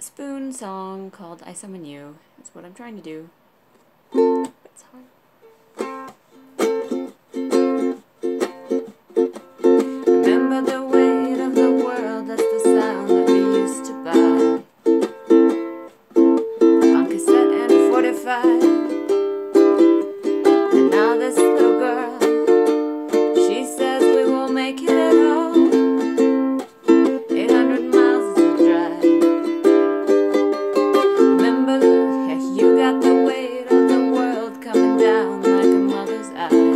spoon song called I Summon You. That's what I'm trying to do. It's hard. Remember the weight of the world, that's the sound that we used to buy on cassette and 45. And now this little girl, she says we will make it at home. 800 miles is a drive. Remember, you got the weight of the world coming down like a mother's eye.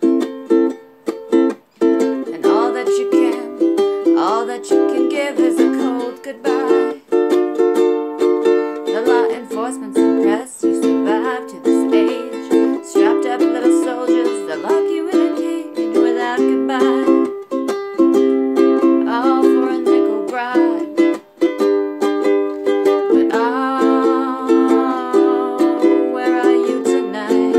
And all that you can give is a cold goodbye. The law enforcement's impressed you survived to this age. Strapped up little soldiers, they'll lock you in a cage without goodbye. All for a nickel bribe. But where are you tonight?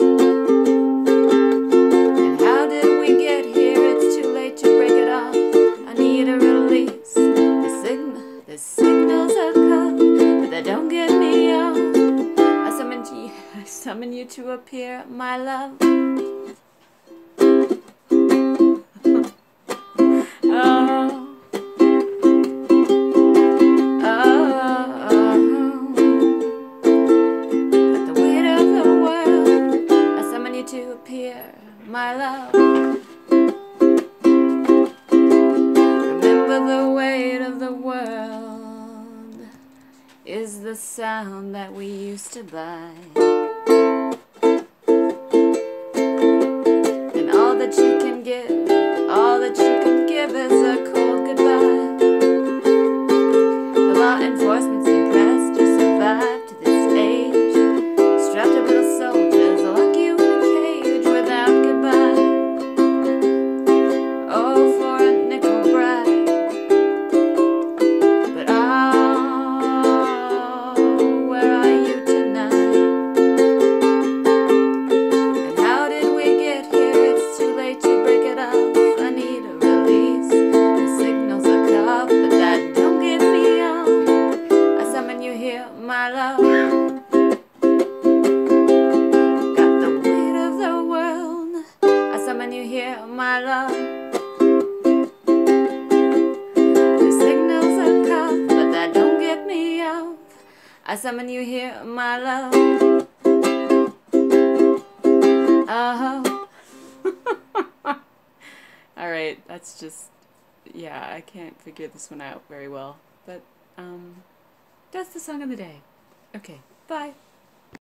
And how did we get here? It's too late to break it off. I need a release. The signals are cut, but they don't get me off. I summon you to appear, my love. To appear, my love. Remember the weight of the world is the sound that we used to buy. And all that you can give is a cold goodbye. The law enforcement's impressed you survived to this age. Strapped up little soldiers, lock you in a cage without goodbye. Oh, for a nickel bribe. But where are you tonight? And how did we get here? It's too late to break it off. I need a release. The signals are cut, but that don't get me on. I summon you here, my love. Summon you here, my love. The signals are cut, but that don't get me off. I summon you here, my love. Alright, that's just, yeah, I can't figure this one out very well. But, that's the song of the day. Okay, bye.